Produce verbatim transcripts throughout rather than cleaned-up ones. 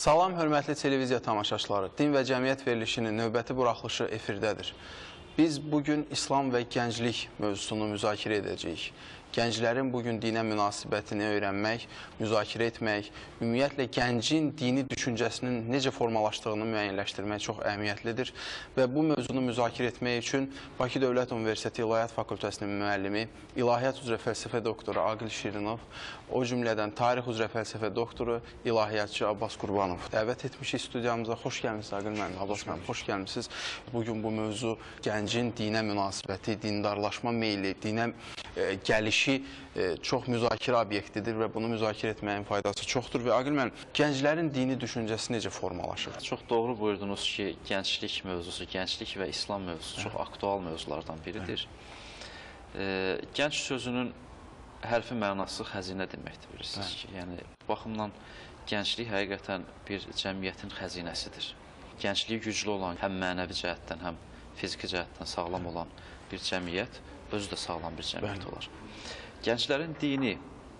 Salam, hörmətli televiziya tamaşaçıları. Din və cəmiyyət verilişinin növbəti buraxılışı efirdədir. Biz bugün İslam və gənclik mövzusunu müzakirə edəcəyik. Gənclərin bugün dinə münasibətini öyrənmək, müzakirə etmək, ümumiyyətlə gəncin dini düşüncəsinin necə formalaşdığını müəyyənləşdirmək çox əhəmiyyətlidir. Və bu mövzunu müzakirə etmək üçün Bakı Dövlət Universiteti İlahiyyat Fakültəsinin müəllimi, İlahiyyat üzrə fəlsəfə doktoru Aqil Şirinov, o cümlədən tarix üzrə fəlsəfə doktoru İlahiyyatçı Abbas Qurbanov dəvət etmişik studiyamıza. Xoş gəlmişsiniz Aqil müəllim, Abbas müəllim, xoş gəlmişsiniz. Bugün bu mövzu gəncin dinə münasibəti, dindarlaşma meyli, dinə e, gəlişi E, çox müzakirə obyektidir və bunu müzakirə etməyin faydası çoxdur. Və Aqil müəllim, gənclərin dini düşüncəsi necə formalaşır? Çox doğru buyurdunuz ki, gənclik mövzusu, gənclik və İslam mövzusu çox aktual mövzulardan biridir. E, gənc sözünün hərfi mənası xəzinə deməkdir, bilirsiniz ki. Yəni, baxımdan gənclik həqiqətən bir cəmiyyətin xəzinəsidir. Gəncliyi güclü olan, həm mənəvi cəhətdən, həm fiziki cəhətdən sağlam olan bir cəmiyyət, özü də sağlam bir cəmiyyət olar. Gənclərin dini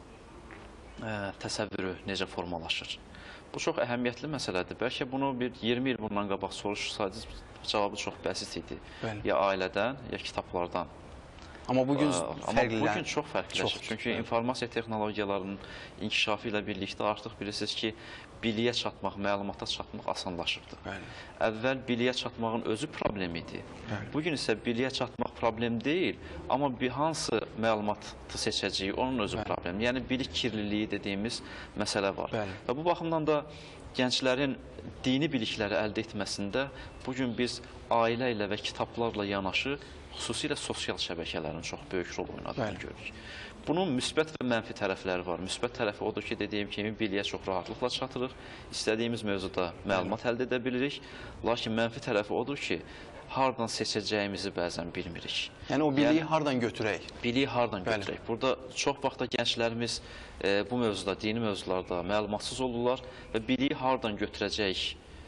ə, təsəvvürü necə formalaşır? Bu çox əhəmiyyətli məsələdir. Bəlkə bunu bir iyirmi il bundan qabaq soruşsaydınız, cavabı çox bəsit idi. Bəli. Ya ailədən, ya kitablardan. Amma bugün fərqlilər. Amma bugün çox fərqliləşir. Çünki bəli. informasiya texnologiyalarının inkişafı ilə birlikdə artıq bilirsiniz ki, biliyə çatmaq, məlumata çatmaq asanlaşıbdır. Bəli. Əvvəl biliyə çatmağın özü problem idi. Bəli. Bugün isə biliyə çatmaq problem deyil, amma bir hansı məlumatı seçəcəyik, onun özü Bəli. problem. Yəni, bilik kirliliyi dediyimiz məsələ var. Bəli. Və bu baxımdan da gənclərin dini bilikləri əldə etməsində bugün biz ailə ilə və kitablarla yanaşı, xüsusilə sosial şəbəkələrin çox böyük rol oynadığını görürük. Bunun müsbət və mənfi tərəfləri var. Müsbət tərəfi odur ki, dediyim kimi, biliyə çox rahatlıqla çatırıq. İstədiyimiz mövzuda məlumat əldə edə bilirik. Lakin mənfi tərəfi odur ki, hardan seçəcəyimizi bəzən bilmirik. Yəni, o biliyi yəni, hardan götürək? Biliyi hardan Bəli. götürək? Burada çox vaxtda gənclərimiz e, bu mövzuda, dini mövzularda məlumatsız olurlar və biliyi hardan götürəcək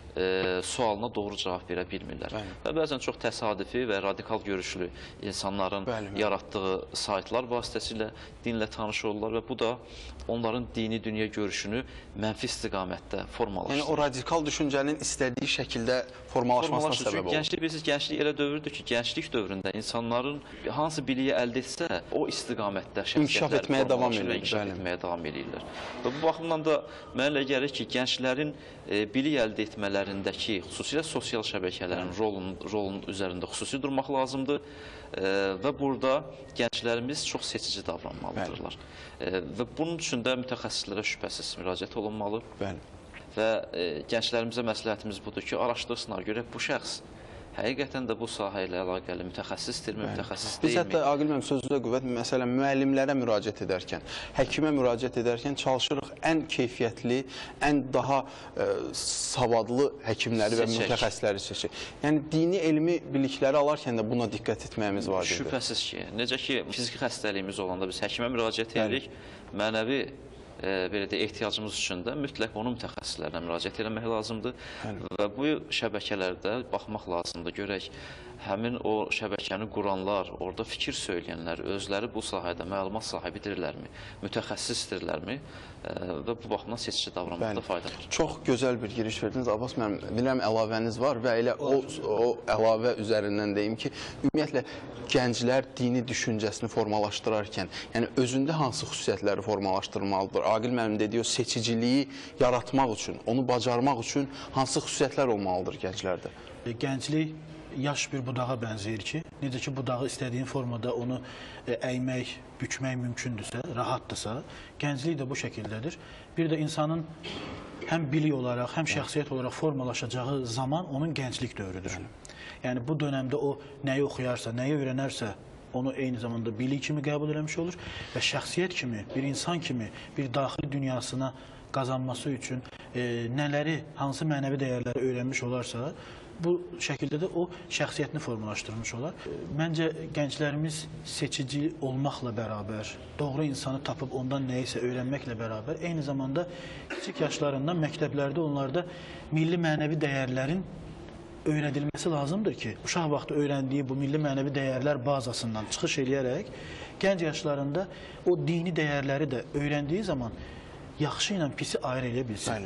E, sualına doğru cavab verə bilmirlər. Bəli. Və bəzən çox təsadüfi və radikal görüşlü insanların Bəli, yaratdığı saytlar vasitəsilə dinlə tanış olurlar və bu da onların dini dünya görüşünü mənfi istiqamətdə formalaşdırır. Yəni, o radikal düşüncənin istədiyi şəkildə formalaşmasına səbəb olur. Gənclik, bilirsiniz, gənclik elə dövrdür ki, gənclik dövründə insanların hansı biliyi əldə etsə, o istiqamətdə inkişaf etməyə davam edirlər. İnkişaf etməyə davam edirlər. Və bu baxımdan da mənə elə gəlir ki, gənclərin e, bilik əldə etmələri lərindəki, xüsusilə sosial şəbəkələrin rolun, rolun üzərində xüsusi durmaq lazımdır e, və burada gənclərimiz çox seçici davranmalıdırlar. E, və bunun üçün də mütəxəssislərə şübhəsiz müraciət olunmalı. Bəli. Və e, gənclərimizə məsləhətimiz budur ki, araşdırsınlar, görək bu şəxs həqiqətən də bu sahə ilə əlaqəli mütəxəssisdirmi, mütəxəssis deyilmi? Biz hətta, Aqil müəllim, sözünüzə qüvvət, məsələn, müəllimlərə müraciət edərkən, həkimə müraciət edərkən çalışırıq ən keyfiyyətli, ən daha e, savadlı həkimləri Seçək. və mütəxəssisləri seçək. Yəni, dini elmi bilikləri alarkən də buna diqqət etməyimiz var idi. Şübhəsiz ki, necə ki, fiziki xəstəliyimiz olanda biz həkimə müraciət edirik, mənəvi E, belə də ehtiyacımız üçün də mütləq onun mütəxəssislərinə müraciət etmək lazımdır. Həli. Və bu şəbəkələrdə baxmaq lazımdır. Görək, həmin o şəbəkəni quranlar, orada fikir söyləyənlər, özləri bu sahədə məlumat sahibidirlərmi, mütəxəssisdirlərmi e, və bu baxımdan seçici davranmaqda fayda var. Çox gözəl bir giriş verdiniz. Abbas müəllim, bilirəm əlavəniz var və elə o, o əlavə üzərindən deyim ki, ümumiyyətlə gənclər dini düşüncəsini formalaşdırarkən, yəni özündə hansı xüsusiyyətləri formalaşdırmalıdır? Aqil müəllim dediyi o seçiciliyi yaratmaq üçün, onu bacarmaq üçün hansı xüsusiyyətlər olmalıdır gənclərdə? Gənclik yaş bir budağa bənzəyir ki, necə ki, budağı istədiyin formada onu əymək, bükmək mümkündürsə, rahatdırsa, gənclik də bu şəkildədir. Bir də insanın həm bilik olaraq, həm şəxsiyyət olaraq formalaşacağı zaman onun gənclik dövrüdür. Yəni, bu dönəmdə o nəyi oxuyarsa, nəyi öyrənərsə, onu eyni zamanda bilik kimi qəbul eləmiş olur və şəxsiyyət kimi, bir insan kimi, bir daxili dünyasına qazanması üçün e, nələri, hansı mənəvi dəyərləri öyrənmiş olarsa, bu şəkildə də o şəxsiyyətini formalaşdırmış olar. Məncə, gənclərimiz seçici olmaqla bərabər, doğru insanı tapıb ondan nəyisə öyrənməklə bərabər, eyni zamanda kiçik yaşlarından məktəblərdə onlarda milli mənəvi dəyərlərin öyrədilməsi lazımdır ki, uşaq vaxtı öyrəndiyi bu milli mənəvi dəyərlər bazasından çıxış eləyərək, gənc yaşlarında o dini dəyərləri də öyrəndiyi zaman yaxşı ilə pisi ayrı eləyə bilsin. Bəli.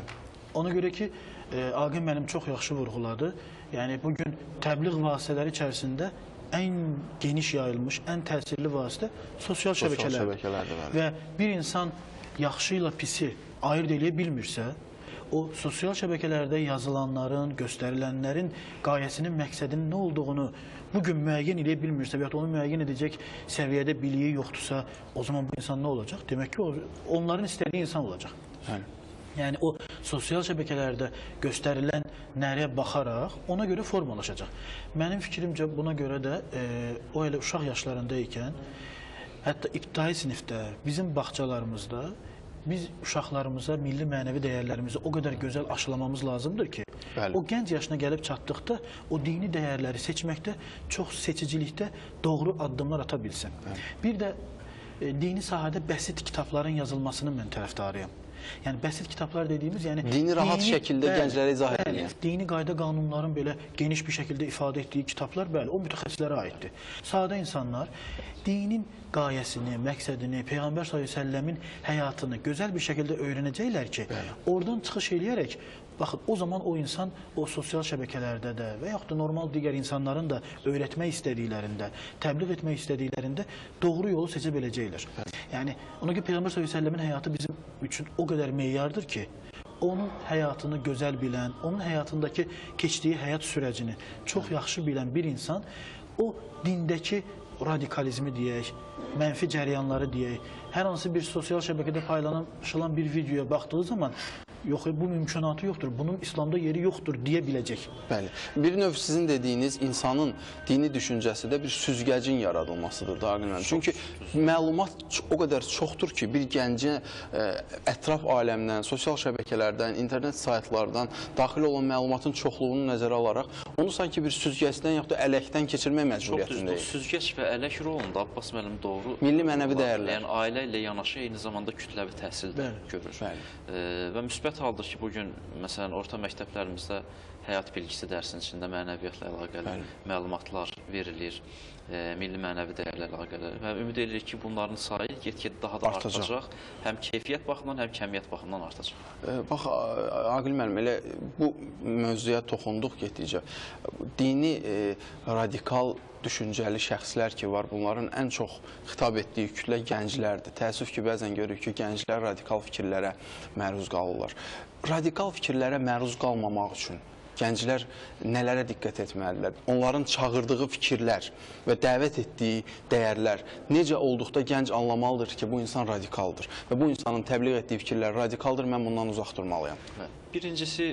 Ona görə ki, e, Aqil müəllim çox yaxşı vurğuladı. Yəni bugün təbliğ vasitələri içərisində ən geniş yayılmış, ən təsirli vasitə sosial, Sosial şəbəkələrdir. şəbəkələrdir, Və bir insan yaxşı ilə pisi ayırt edə bilmirsə, o sosial şəbəkələrdə yazılanların, göstərilənlərin qayəsinin, məqsədinin nə olduğunu bugün müəyyən edə bilmirsə və ya onu müəyyən edəcək səviyyədə biliyi yoxdursa, o zaman bu insan nə olacaq? Demək ki, o, onların istədiyi insan olacaq. Hə. Yəni o sosial şəbəkələrdə göstərilən nəriyə baxaraq ona görə formalaşacaq. Mənim fikrimcə buna görə də e, o elə uşaq yaşlarında ikən, hətta ibtidai sinifdə, bizim bağçalarımızda biz uşaqlarımıza milli mənəvi dəyərlərimizi o qədər gözəl aşılamamız lazımdır ki, Bəli. o gənc yaşına gəlib çatdıqda o dini dəyərləri seçməkdə, çox seçicilikdə doğru addımlar ata bilsin. Bəli. Bir də e, dini sahədə bəsit kitabların yazılmasının mən tərəfdarıyam. Yəni bəsit kitablar dediyimiz, yəni dini rahat dini, şəkildə bəli, gənclərə izah edir. Dini qayda qanunların belə geniş bir şəkildə ifadə etdiyi kitablar, bəli, o mütəxəssislərə aiddir. Sadə insanlar dinin qayəsini, məqsədini, Peyğəmbər sallallahu əleyhi və səlləmin həyatını gözəl bir şəkildə öyrənəcəklər ki, bəli, oradan çıxış eləyərək, baxın, o zaman o insan o sosial şəbəkələrdə də və yaxud da normal digər insanların da öyrətmək istədiklərində, təbliğ etmək istədiklərində doğru yolu seçə biləcəklər. Yəni, ona görə Peyğəmbər sallallahu əleyhi və səlləmin həyatı bizim üçün o qədər meyardır ki, onun həyatını gözəl bilən, onun həyatındakı keçdiyi həyat sürəcini çox yaxşı bilən bir insan, o dindəki radikalizmi deyək, mənfi cəryanları deyək, hər hansı bir sosial şəbəkədə paylaşılan bir videoya baxdığı zaman, yox, bu mümkünatı yoxdur, bunun İslamda yeri yoxdur deyə biləcək. Bəli. Bir növ sizin dediyiniz insanın dini düşüncəsi də bir süzgəcin yaradılmasıdır da, Aqil müəllim. Çünki məlumat o qədər çoxdur ki, bir gəncə ə, ətraf aləmdən, sosial şəbəkələrdən, internet saytlardan daxil olan məlumatın çoxluğunu nəzərə alaraq, onu sanki bir süzgəcdən yaxud da ələkdən keçirmək məcburiyyətindəyik. Çox düzdür. Süzgəc və ələk rolunda Abbas müəllim doğru. Milli mənəvi dəyərlər. Yəni ailə ilə yanaşı eyni zamanda kütləvi təhsil də görür. Bəli. E, və müsbət haldır ki, bugün məsələn orta məktəblərimizdə həyat bilgisi dərsinin içində mənəviyyatla əlaqəli Bəli. məlumatlar verilir, e, milli mənəvi dəyərlərlə əlaqəli və ümid edirik ki, bunların sayı get-get daha da artacaq. artacaq. Həm keyfiyyət baxımından, həm kəmiyyət baxımından artacaq. E, bax, Aqil müəllim, elə bu mövzuya toxunduq getdikcə. Dini e, radikal düşüncəli şəxslər ki var, bunların ən çox xitab etdiyi kütlə gənclərdir. Təəssüf ki, bəzən görürük ki, gənclər radikal fikirlərə məruz qalırlar. Radikal fikirlərə məruz qalmamaq üçün gənclər nələrə diqqət etməlidirlər? Onların çağırdığı fikirlər və dəvət etdiyi dəyərlər necə olduqda gənc anlamalıdır ki, bu insan radikaldır və bu insanın təbliğ etdiyi fikirlər radikaldır, mən bundan uzaq durmalıyam. Birincisi,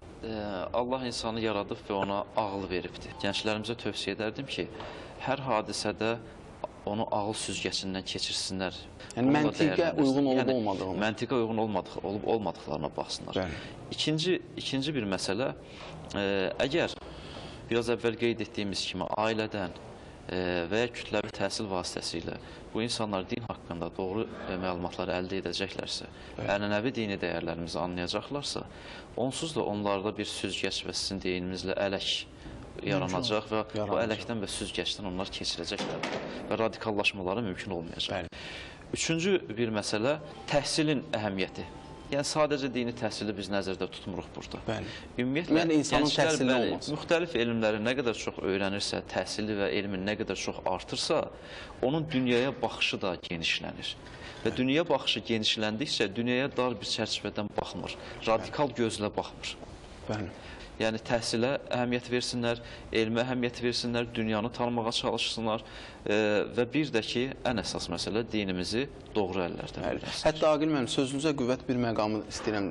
Allah insanı yaradıb və ona ağıl veribdir. Gənclərimizə tövsiyə edərdim ki, hər hadisədə onu ağıl süzgəsindən keçirsinlər. Yəni məntiqə uyğun olub yəni, olmadığını. Məntiqə uyğun olmadıq, olub olmadıqlarına baxsınlar. Bəli. İkinci, ikinci bir məsələ, e, əgər biraz əvvəl qeyd etdiyimiz kimi ailədən e, və ya kütləvi təhsil vasitəsilə bu insanlar din haqqında doğru e, məlumatları əldə edəcəklərsə, ənənəvi dini dəyərlərimizi anlayacaqlarsa, onsuz da onlarda bir süzgəc və sizin deyinimizlə ələk yaranacaq və yaranacaq. Bu ələkdən və süzgəcdən onlar keçirəcəklər və radikallaşmaları mümkün olmayacaq. Bəli. Üçüncü bir məsələ, təhsilin əhəmiyyəti. Yəni, sadəcə dini təhsili biz nəzərdə tutmuruq burada. Bəli. Ümumiyyətlə, yəni, insanın gənclər təhsili bəli, olmaz. Müxtəlif elmləri nə qədər çox öyrənirsə, təhsili və elmin nə qədər çox artırsa, onun dünyaya baxışı da genişlənir. Və dünya baxışı genişləndikcə, dünyaya dar bir çərçivədən baxmır, radikal gözlə baxmır. Bəli. Yəni, təhsilə əhəmiyyət versinlər, elmə əhəmiyyət versinlər, dünyanı tanımağa çalışsınlar e, və bir də ki, ən əsas məsələ dinimizi doğru əllərdən öyrənsinlər. Hətta Aqil müəllim, sözünüzə qüvvət bir məqamı istəyirəm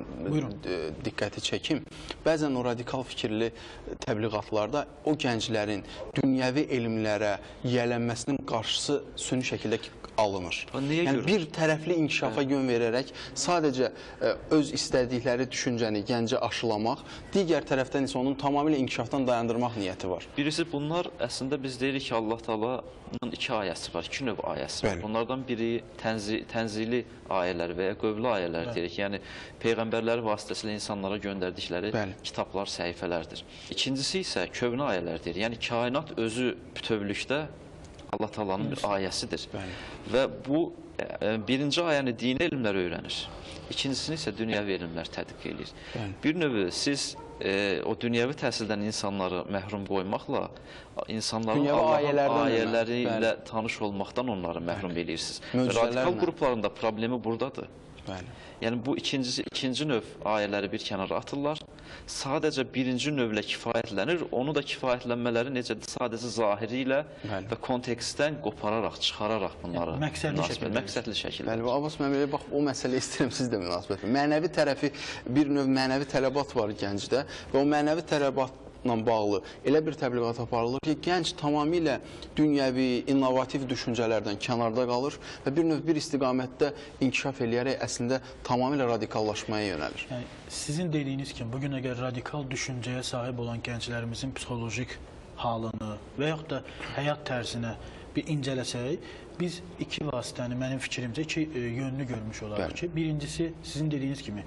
diqqəti çəkim. Bəzən o radikal fikirli təbliğatlarda o gənclərin dünyəvi elmlərə yiyələnməsinin qarşısı süni şəkildə alınır. Yəni, bir tərəfli inkişafa yön verərək sadəcə ə, öz istədikləri düşüncəni gəncə aşılamaq, digər tərəfdən isə onun tamamilə inkişafdan dayandırmaq niyyəti var. Birisi, bunlar əslində biz deyirik ki, Allah Taala'nın iki ayəsi var, iki növ ayəsi var. Bəli. Bunlardan biri tənzi, tənzili ayələr və ya qövlü ayələr Bəli. deyirik. Yəni, Peyğəmbərləri vasitəsilə insanlara göndərdikləri Bəli. kitablar, səhifələrdir. İkincisi isə köhnə ayələr deyir. Yəni, kainat özü bütövlükdə Allah Taala'nın bir ayəsidir. Bəli. Və bu e, birinci ayəni dini elmlər öyrənir. İkincisini isə dünyəvi elmlər tədqiq edir. Bəli. Bir növü siz e, o dünyəvi təhsildən insanları məhrum qoymaqla insanların Dünyəvi Allahın ayələrdən ayələri Bəli. ilə tanış olmaqdan onları məhrum edirsiniz. Möcüzələrlə. Radikal qruplarında problemi buradadır. Bəli. Yəni bu ikincisi, ikinci növ ayələri bir kənara atırlar. Sadəcə birinci növlə kifayətlənir. Onu da kifayətlənmələri necədir? Sadəcə zahiri ilə Bəli. və kontekstdən qopararaq, çıxararaq bunları Yəni, məqsədli münasibət- şəkildə. məqsədli şəkildə. Bəli, və Abbas müəllim, bax o məsələ istəyirəm siz də münasibət. Mənəvi tərəfi, bir növ mənəvi tələbat var gəncdə və o mənəvi tələbatla bağlı elə bir təbliğat aparılır ki, gənc tamamilə dünyəvi, innovativ düşüncələrdən kənarda qalır və bir növ bir istiqamətdə inkişaf eləyərək əslində tamamilə radikallaşmaya yönəlir. Yəni, sizin dediyiniz kimi, bugün əgər radikal düşüncəyə sahib olan gənclərimizin psixolojik halını və yaxud da həyat tərzinə bir incələsək, biz iki vasitəni, mənim fikrimcə, iki e, yönlü görmüş olarıq ki, birincisi, sizin dediyiniz kimi,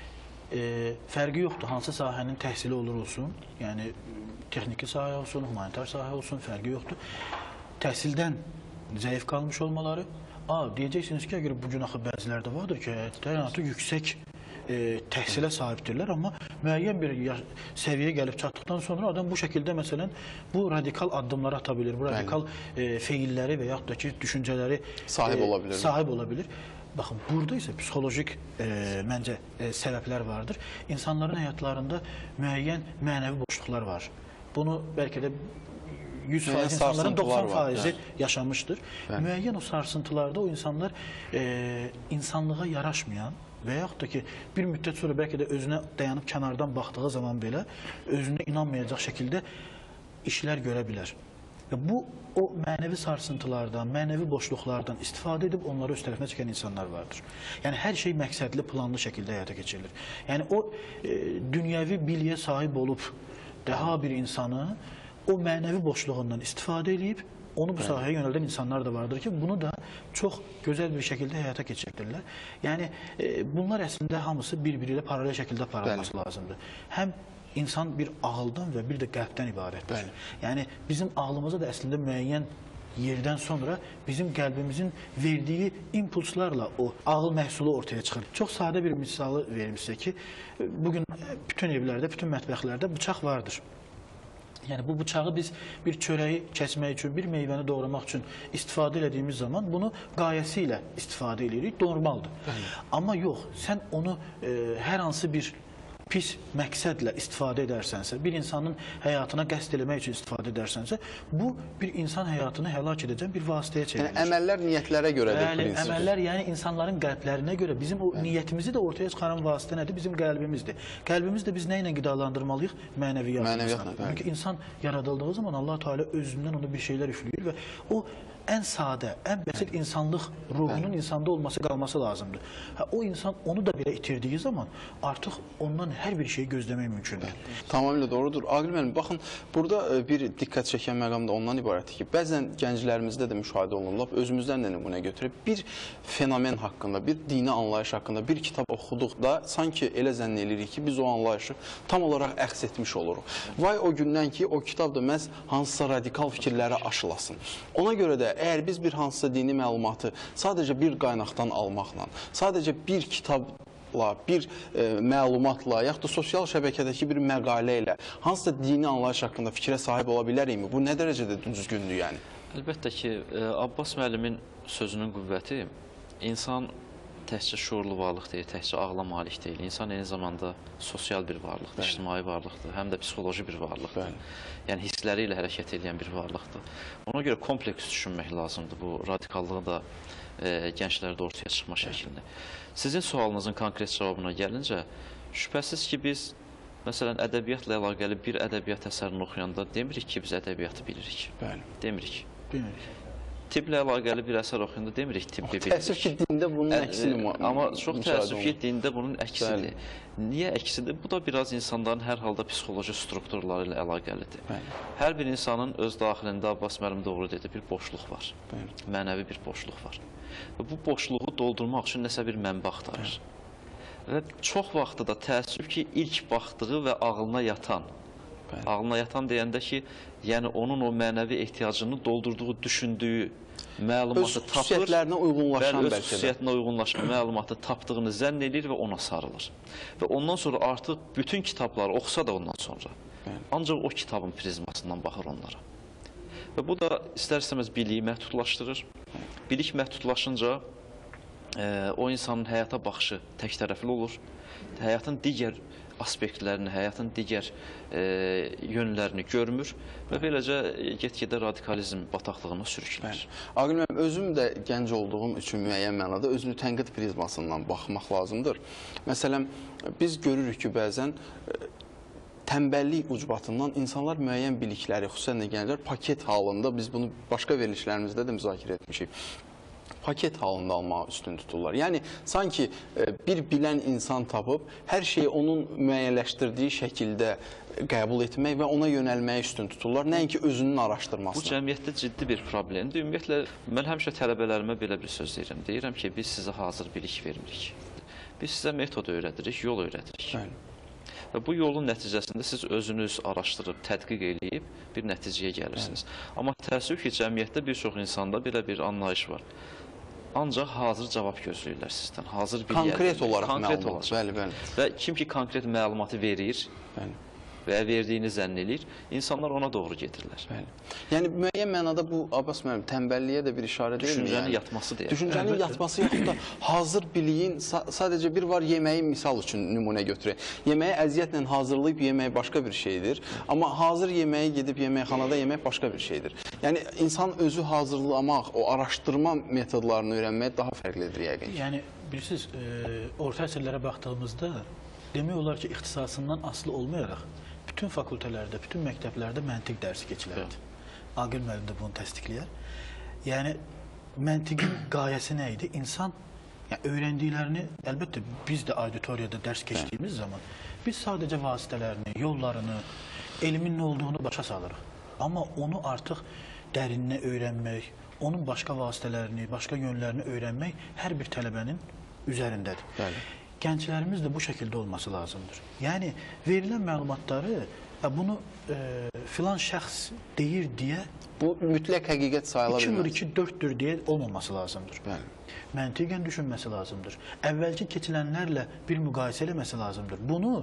e, fərqi yoxdur, hansı sahənin təhsili olur olsun, yəni texniki sahə olsun, humanitar sahə olsun, fərqi yoxdur. Təhsildən zəif qalmış olmaları, a, deyəcəksiniz ki, əgər bugün axı bəzilərdə vardır ki, həyatı yüksək e, təhsilə sahibdirlər, amma müəyyən bir səviyyəyə gəlib çatdıqdan sonra adam bu şəkildə, məsələn, bu radikal addımları ata bilir, bu radikal e, feilləri və yaxud da ki, düşüncələri Sahib ola bilir. Sahib ola bilir. Baxın, burada isə psixolojik e, məncə e, səbəblər vardır. İnsanların həyatlarında müəyyən mənəvi boşluqlar var. Bunu bəlkə də yüz faiz insanların doxsan faizi yaşamışdır. Bəli. Müəyyən o sarsıntılarda o insanlar e, insanlığa yaraşmayan və yaxud da ki, bir müddət sonra bəlkə də özünə dayanıb kənardan baxdığı zaman belə özünə inanmayacaq şəkildə işlər görə bilər. Və bu, o mənəvi sarsıntılardan, mənəvi boşluqlardan istifadə edib onları öz tərəfinə çəkən insanlar vardır. Yəni, hər şey məqsədli, planlı şəkildə həyata keçirilir. Yəni, o e, dünyəvi biliyə sahib olub daha bir insanı o mənəvi boşluğundan istifadə edib, onu bu sahəyə yönəldən insanlar da vardır ki, bunu da çox gözəl bir şəkildə həyata keçirdirlər. Yəni, e, bunlar əslində hamısı bir-biri ilə paralel şəkildə aparılması lazımdır. Həm insan bir ağıldan və bir də qəlbdən ibarətdir. Bəli. Yəni, bizim ağlımıza da əslində müəyyən yerdən sonra bizim qəlbimizin verdiyi impulslarla o ağıl məhsulu ortaya çıxır. Çox sadə bir misalı verim sizə ki, bugün bütün evlərdə, bütün mətbəxlərdə bıçaq vardır. Yəni, bu bıçağı biz bir çörəyi kəsmək üçün, bir meyvəni doğramaq üçün istifadə edədiyimiz zaman bunu qayəsi ilə istifadə edirik, normaldır. Bəli. Amma yox, sən onu e, hər hansı bir pis məqsədlə istifadə edərsənsə, bir insanın həyatına qəsd eləmək üçün istifadə edərsənsə, bu bir insan həyatını həlak edəcən bir vasitəyə çevrilir. Yəni, əməllər niyyətlərə görədir Bəli, prinsipdir. əməllər, yəni insanların qəlblərinə görə bizim o niyyətimizi də ortaya çıxaran vasitə nədir? Bizim qəlbimizdir. Qəlbimiz də biz nə ilə qidalandırmalıyıq? Mənəviyyatla. Mənəviyyatla, bəli. Çünki insan yaradıldığı zaman Allah Teala özündən ona bir şeylər üflüyür və o ən sadə, ən bəsit insanlıq ruhunun insanda olması, qalması lazımdır. Hə, o insan onu da belə itirdiyi zaman artıq ondan hər bir şeyi gözləmək mümkündür. Tamamilə doğrudur. Aqil müəllim, baxın, burada bir diqqət çəkən məqam da ondan ibarətdir ki, bəzən gənclərimizdə də müşahidə olunur, özümüzdən də nümunə götürüb, bir fenomen haqqında, bir dini anlayış haqqında bir kitab oxuduqda sanki elə zənn edirik ki, biz o anlayışı tam olaraq əks etmiş oluruq. Vay o gündən ki, o kitab da məhz hansısa radikal fikirləri aşılasın. Ona görə də əgər biz bir hansısa dini məlumatı sadəcə bir qaynaqdan almaqla, sadəcə bir kitabla, bir e, məlumatla, yaxud da sosial şəbəkədəki bir məqalə ilə hansısa dini anlayış haqqında fikrə sahib ola bilərikmi? Bu nə dərəcədə düzgündür yəni? Əlbəttə ki, Abbas müəllimin sözünün qüvvəti insan təkcə şuurlu varlıq deyil, təkcə ağla malik deyil. İnsan eyni zamanda sosial bir varlıqdır, Bəli. ictimai varlıqdır, həm də psixoloji bir varlıqdır. Bəli. Yəni, hissləri ilə hərəkət edən bir varlıqdır. Ona görə kompleks düşünmək lazımdır bu radikallığı da e, gənclərdə ortaya çıxma şəklində. Sizin sualınızın konkret cavabına gəlincə, şübhəsiz ki, biz məsələn, ədəbiyyatla əlaqəli bir ədəbiyyat əsərini oxuyanda demirik ki, biz ədəbiyyatı bilirik. Bəli. Demirik. Demirik. Tibblə əlaqəli bir əsər oxuyanda demirik tibbi bilirik. Təəssüf ki, dində bunun əksini Amma çox təəssüf ki, dində bunun əksidir. Niyə əksidir? Bu da biraz insanların hər halda psixoloji strukturları ilə əlaqəlidir. Bəli. Hər bir insanın öz daxilində, Abbas müəllim doğru dedi, bir boşluq var. Bəli. Mənəvi bir boşluq var. Və bu boşluğu doldurmaq üçün nəsə bir mənbə axtarır. Bəli. Və çox vaxtı da təəssüf ki, ilk baxdığı və ağlına yatan Bəli. Ağlına yatan deyəndə ki, yəni onun o mənəvi ehtiyacını doldurduğu, düşündüyü məlumatı öz tapır. xüsusiyyətlərinə uyğunlaşan Öz bəlkə də. xüsusiyyətinə uyğunlaşan məlumatı tapdığını zənn edir və ona sarılır. Və ondan sonra artıq bütün kitabları oxusa da ondan sonra, Bəli. ancaq o kitabın prizmasından baxır onlara. Və bu da istər-istəməz biliyi məhdudlaşdırır. Bilik məhdudlaşınca e, o insanın həyata baxışı tək tərəfli olur. Həyatın digər aspektlərini, həyatın digər e, yönlərini görmür və beləcə get-gedə radikalizm bataqlığına sürüklənir. Aqil müəllim, özüm də gənc olduğum üçün müəyyən mənada özünü tənqid prizmasından baxmaq lazımdır. Məsələn, biz görürük ki, bəzən e, tənbəllik ucbatından insanlar müəyyən bilikləri, xüsusən də gənclər paket halında, biz bunu başqa verilişlərimizdə də müzakirə etmişik, paket halında almağı üstün tuturlar. Yəni, sanki bir bilən insan tapıb, hər şeyi onun müəyyənləşdirdiyi şəkildə qəbul etmək və ona yönəlməyi üstün tuturlar, nəinki özünün araşdırmasına. Bu cəmiyyətdə ciddi bir problemdir. Ümumiyyətlə, mən həmişə tələbələrimə belə bir söz deyirəm. Deyirəm ki, biz sizə hazır bilik vermirik. Biz sizə metod öyrədirik, yol öyrədirik. Bəli. Və bu yolun nəticəsində siz özünüz araşdırıb, tədqiq edib bir nəticəyə gəlirsiniz. Bəli. Amma təəssüf ki, cəmiyyətdə bir çox insanda belə bir anlayış var. Ancaq hazır cavab gözləyirlər sizdən. Hazır bir konkret olaraq konkret məlumat. olacaq. Bəli, bəli. Və kim ki konkret məlumatı verir, bəli. və verdiyini zənn edir, insanlar ona doğru gedirlər. Bəli. Yəni müəyyən mənada bu Abbas müəllim tənbəlliyə də bir işarə deyilmi? Düşüncənin yəni? yatması deyək. Düşüncənin Əlbəttə. yatması yaxud da hazır biliyin sadəcə bir var yeməyi misal üçün nümunə götürək. Yeməyi əziyyətlə hazırlayıb yemək başqa bir şeydir. Amma hazır yeməyi gedib yeməkxanada yemək başqa bir şeydir. Yəni insan özü hazırlamaq, o araşdırma metodlarını öyrənmək daha fərqlidir yəqin. Yəni bilirsiniz, e, orta əsrlərə baxdığımızda demək olar ki, ixtisasından asılı olmayaraq bütün fakültələrdə, bütün məktəblərdə məntiq dərsi keçilərdi. Aqil müəllim də bunu təsdiqləyər. Yəni məntiqin qayəsi nə idi? İnsan yəni, öyrəndiklərini, əlbəttə biz də auditoriyada dərs keçdiyimiz zaman biz sadəcə vasitələrini, yollarını, elmin nə olduğunu başa salırıq. Amma onu artıq dərinlə öyrənmək, onun başqa vasitələrini, başqa yönlərini öyrənmək hər bir tələbənin üzərindədir. Bəli. Gənclərimiz də bu şəkildə olması lazımdır. Yəni, verilən məlumatları, bunu e, filan şəxs deyir deyə bu mütləq həqiqət sayıla iki bilməz. vur iki dörddür deyə olmaması lazımdır. Bəli. Məntiqən düşünməsi lazımdır. Əvvəlki keçilənlərlə bir müqayisə eləməsi lazımdır. Bunu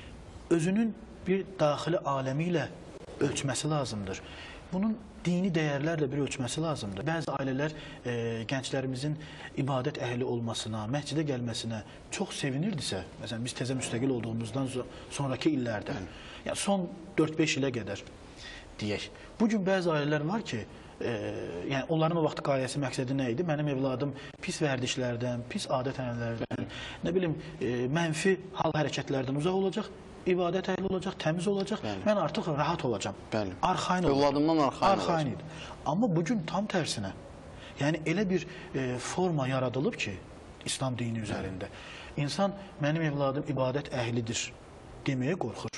özünün bir daxili aləmi ilə ölçməsi lazımdır. Bunun dini dəyərlərlə bir ölçməsi lazımdır. Bəzi ailələr e, gənclərimizin ibadət əhli olmasına, məscidə gəlməsinə çox sevinirdisə, məsələn, biz təzə müstəqil olduğumuzdan sonraki illərdə, yəni son dörd-beş ilə qədər deyək. Bugün bəzi ailələr var ki, e, yəni onların o vaxt qayəsi, məqsədi nə idi? Mənim evladım pis vərdişlərdən, pis adət-ənənələrdən, nə bilim, e, mənfi hal hərəkətlərdən uzaq olacaq, ibadət əhli olacaq, təmiz olacaq, bəli. Mən artıq rahat olacam. Bəli. Arxain olacaq. Övladımdan arxain, arxain idi. Amma bugün tam tərsinə, yəni elə bir e, forma yaradılıb ki, İslam dini üzərində, insan mənim evladım ibadət əhlidir deməyə qorxur.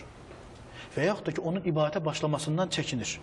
Və yaxud da ki, onun ibadətə başlamasından çəkinir.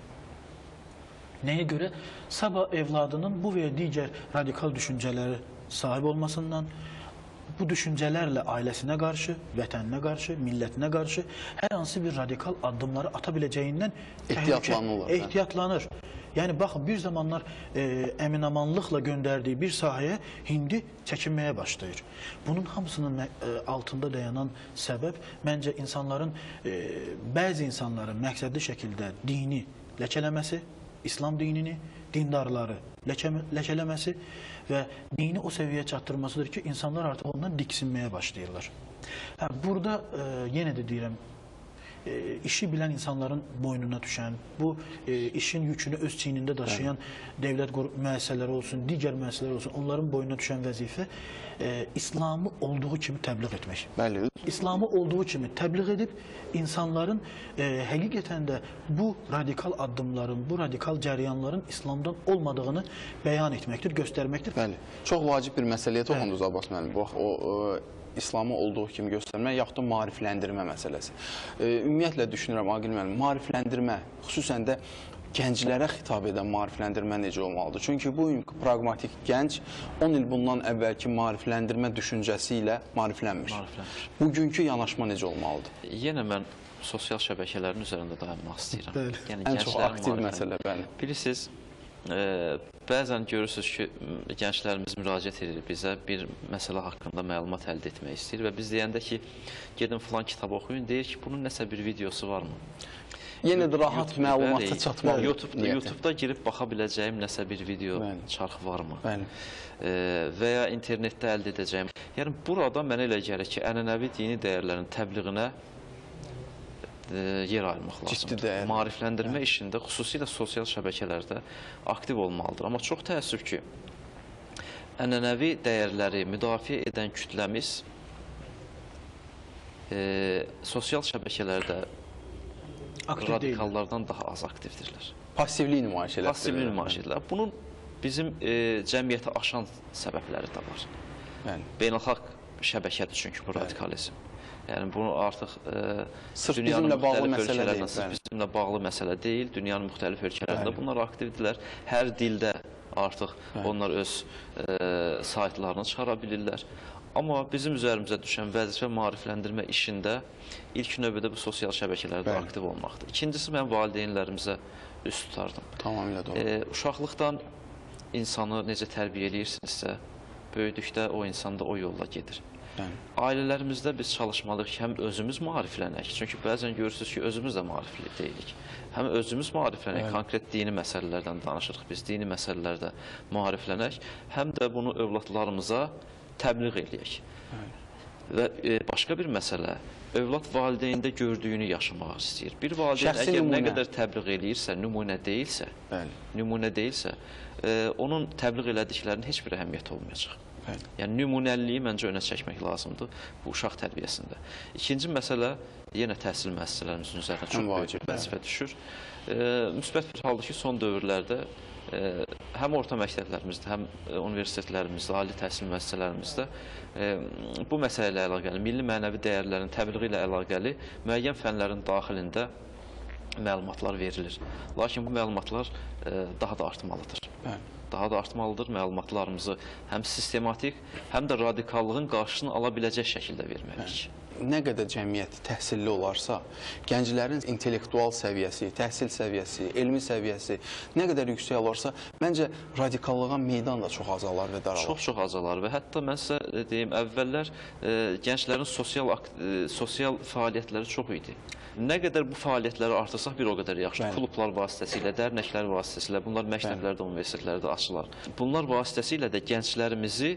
Nəyə görə? Sabah evladının bu və digər radikal düşüncələri sahib olmasından, bu düşüncələrlə ailəsinə qarşı, vətəninə qarşı, millətinə qarşı hər hansı bir radikal addımları ata biləcəyindən ehtiyatlanırlar. Ehtiyatlanır. Yəni, baxın, bir zamanlar e, əminamanlıqla göndərdiyi bir sahəyə hindi çəkinməyə başlayır. Bunun hamısının e, altında dayanan səbəb, məncə, insanların, e, bəzi insanların məqsədli şəkildə dini ləkələməsi, İslam dinini, dindarları ləkələməsi və dini o səviyyəyə çatdırmasıdır ki, insanlar artıq ondan diksinməyə başlayırlar. Hə, burada e, yenə də deyirəm, e, işi bilən insanların boynuna düşən, bu e, işin yükünü öz çiynində daşıyan devlət müəssisələri olsun, digər müəssisələr olsun, onların boynuna düşən vəzifə e, İslamı olduğu kimi təbliğ etmək. Bəli. İslamı olduğu kimi təbliğ edib, insanların e, həqiqətən də bu radikal addımların, bu radikal cəryanların İslamdan olmadığını bəyan etməkdir, göstərməkdir. Bəli. Çox vacib bir məsələyə toxundunuz Abbas müəllim. Bax, o, o İslamı olduğu kimi göstərmək, yaxud da maarifləndirmə məsələsi. E, ümumiyyətlə düşünürəm, Aqil müəllim, maarifləndirmə, xüsusən də gənclərə xitab edən maarifləndirmə necə olmalıdır? Çünki bu praqmatik gənc on il bundan əvvəlki maarifləndirmə düşüncəsi ilə maariflənmir. Maariflənmir. Bugünkü yanaşma necə olmalıdır? Yenə mən sosial şəbəkələrin üzərində dayanmaq istəyirəm. Bəli. Yəni, Ən çox gənclərin aktiv maariflənmə- məsələ, bəli. Bilirsiniz, e, bəzən görürsünüz ki, gənclərimiz müraciət edir bizə, bir məsələ haqqında məlumat əldə etmək istəyir və biz deyəndə ki, gedin filan kitab oxuyun, deyir ki, bunun nəsə bir videosu varmı? Yenə də rahat YouTube- məlumata bəli, çatmaq YouTube, niyyəti. YouTube-da girib baxa biləcəyim nəsə bir video Bəli. çarxı varmı? Bəli. E, və ya internetdə əldə edəcəyim. Yəni, burada mənə elə gəlir ki, ənənəvi dini dəyərlərin təbliğinə e, yer ayırmaq Ciddi lazımdır. dəyər. Maarifləndirmə işində, xüsusilə sosial şəbəkələrdə aktiv olmalıdır. Amma çox təəssüf ki, ənənəvi dəyərləri müdafiə edən kütləmiz e, sosial şəbəkələrdə Aktiv deyil. radikallardan daha az aktivdirlər. Passivlik nümayiş edir. Passivlik nümayiş edirlər. Bunun bizim e, cəmiyyəti aşan səbəbləri də var. Bəli. Beynəlxalq şəbəkədir çünki bu radikalizm. Yəni bunu artıq e, Sırf dünyanın bizimlə bağlı müxtəlif məsələ ölkələrində, deyil, sırf bəli. bizimlə bağlı məsələ deyil, dünyanın müxtəlif ölkələrində Bəli. bunlar aktivdirlər. Hər dildə artıq Bəli. onlar öz e, saytlarını çıxara bilirlər. Amma bizim üzərimizə düşən vəzifə maarifləndirmə işində ilk növbədə bu sosial şəbəkələrdə Bəli. aktiv olmaqdır. İkincisi, mən valideynlərimizə üst tutardım. Tamamilə doğru. E, uşaqlıqdan insanı necə tərbiyə eləyirsinizsə, böyüdükdə o insan da o yolla gedir. Bəli. Ailələrimizdə biz çalışmalıyıq ki, həm özümüz maariflənək. Çünki bəzən görürsünüz ki, özümüz də maarifli deyilik. Həm özümüz maariflənək, Bəli. konkret dini məsələlərdən danışırıq biz, dini məsələlərdə maariflənək, həm də bunu övladlarımıza təbliğ eləyək. Və e, başqa bir məsələ, övlad valideyndə gördüyünü yaşamaq istəyir. Bir valideyn Şəxsi əgər nə nümunə. qədər təbliğ eləyirsə, nümunə deyilsə, Bəli. nümunə deyilsə, e, onun təbliğ elədiklərinin heç bir əhəmiyyəti olmayacaq. Bəli. Yəni, nümunəliliyi məncə önə çəkmək lazımdır bu uşaq tərbiyəsində. İkinci məsələ, yenə təhsil müəssisələrimizin üzərinə çox vacib, böyük vəzifə düşür. E, müsbət bir halda ki, son dövrlərdə e, həm orta məktəblərimizdə, həm e, universitetlərimizdə, ali təhsil müəssisələrimizdə e, bu məsələ ilə əlaqəli, milli mənəvi dəyərlərin təbliği ilə əlaqəli müəyyən fənlərin daxilində məlumatlar verilir. Lakin bu məlumatlar e, daha da artmalıdır. Bəli. Daha da artmalıdır məlumatlarımızı həm sistematik, həm də radikallığın qarşısını ala biləcək şəkildə verməliyik. Nə qədər cəmiyyət təhsilli olarsa, gənclərin intellektual səviyyəsi, təhsil səviyyəsi, elmi səviyyəsi nə qədər yüksək olarsa, məncə radikallığa meydan da çox azalar və daralar. Çox-çox azalar və hətta mən sizə deyim, əvvəllər e, gənclərin sosial, e, sosial fəaliyyətləri çox idi. Nə qədər bu fəaliyyətləri artırsaq bir o qədər yaxşı. Bəli. Klublar vasitəsilə, dərnəklər vasitəsilə, bunlar məktəblərdə, universitetlərdə açılar. Bunlar vasitəsilə də gənclərimizi,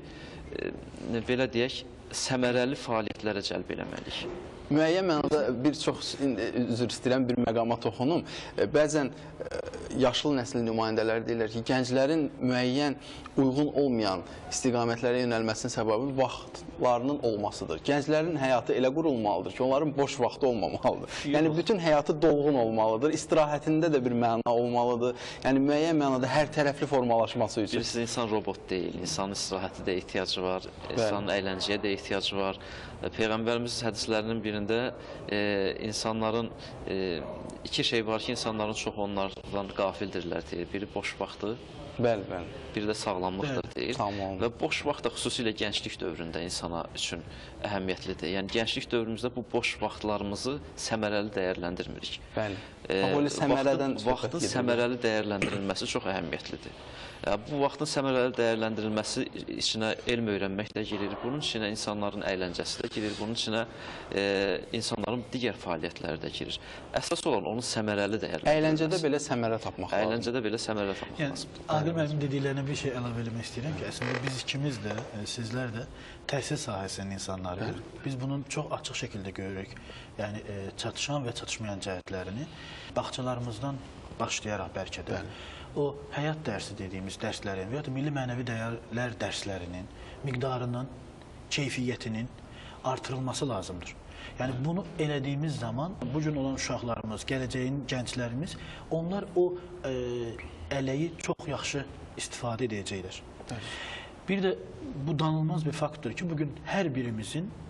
e, belə deyək, səmərəli fəaliyyətlərə cəlb eləməliyik. Müəyyən mənada bir çox, üzr istəyirəm, bir məqama toxunum. Bəzən yaşlı nəslin nümayəndələri deyirlər ki, gənclərin müəyyən uyğun olmayan istiqamətlərə yönəlməsinin səbəbi vaxtlarının olmasıdır. Gənclərin həyatı elə qurulmalıdır ki, onların boş vaxtı olmamalıdır. Yox. Yəni, bütün həyatı dolğun olmalıdır, istirahətində də bir məna olmalıdır. Yəni, müəyyən mənada hər tərəfli formalaşması üçün. Bilirsiniz, insan robot deyil, insanın istirahəti də ehtiyacı var, insanın əyləncəyə də ehtiyacı var. Peyğəmbərimiz hədislərinin birində e, insanların e, iki şey var ki, insanların çoxu onlardan qafildirlər deyir. Biri boş vaxtı, bəli, bəli. biri də sağlamlıqdır deyir. Tamam. Və boş vaxt da xüsusilə gənclik dövründə insana üçün əhəmiyyətlidir. Yəni gənclik dövrümüzdə bu boş vaxtlarımızı səmərəli dəyərləndirmirik. Bəli. E, Bax, səmərədən vaxtın, vaxtın səmərəli dəyərləndirilməsi çox əhəmiyyətlidir. Bu vaxtın səmərəli dəyərləndirilməsi içinə elm öyrənmək də girir, bunun içinə insanların əyləncəsi də girir, bunun içinə e, insanların digər fəaliyyətləri də girir. Əsas olan onun səmərəli dəyərləndirilməsi. Əyləncədə belə səmərə tapmaq lazım. Əyləncədə belə səmərə tapmaq Yəni, lazım. Adil müəllim dediklərinə bir şey əlavə eləmək istəyirəm ki, əslində biz ikimiz də, sizlər də təhsil sahəsinin insanlarıyıq. Biz bunun çox açıq şəkildə görürük. Yəni, çatışan və çatışmayan cəhətlərini bağçalarımızdan başlayaraq bəlkə də o həyat dərsi dediyimiz dərslərin və ya da milli mənəvi dəyərlər dərslərinin miqdarının, keyfiyyətinin artırılması lazımdır. Yəni, bunu elədiyimiz zaman bu gün olan uşaqlarımız, gələcəyin gənclərimiz, onlar o e, ələyi çox yaxşı istifadə edəcəklər. Bir də bu danılmaz bir faktdır ki, bugün hər birimizin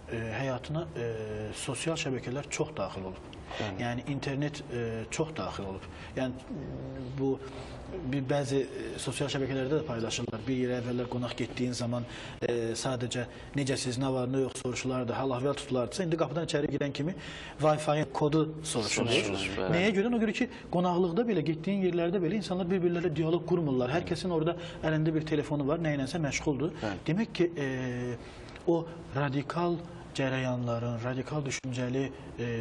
e, həyatına e, sosial şəbəkələr çox daxil olub. Yəni, yəni internet e, çox daxil olub. Yəni bu bir bəzi e, sosial şəbəkələrdə də paylaşırlar. Bir yerə əvvəllər qonaq getdiyin zaman e, sadəcə necəsiz, nə var, nə yox soruşulardı, hal-əhval tutulardısa, indi qapıdan içəri girən kimi Wi-Fi-ın kodu soruşulur. Nəyə görə? Ona görə ki, qonaqlıqda belə, getdiyin yerlərdə belə insanlar bir-birlərlə diyaloq qurmurlar. Hər kəsin orada əlində bir telefonu var, nə ilənsə məşğuldur. Bəli. Demək ki, e, o radikal cərəyanların, radikal düşüncəli e,